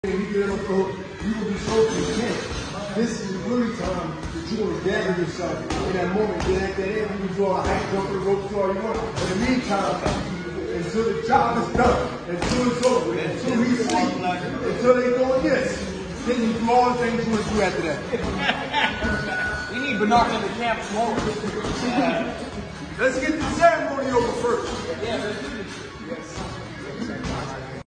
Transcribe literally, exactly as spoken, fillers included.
And you get on the road, you will be so content. This is really time that you're going to gather yourself in that moment. Get at that end, you can draw a high jump and rope, do all you want. In the meantime, until the job is done, until it's over, until he's sleeping, until they doing this, then you do all the things you want to do after that. We need binoculars in the camp tomorrow. Let's get the ceremony over first. Yeah, let's do this.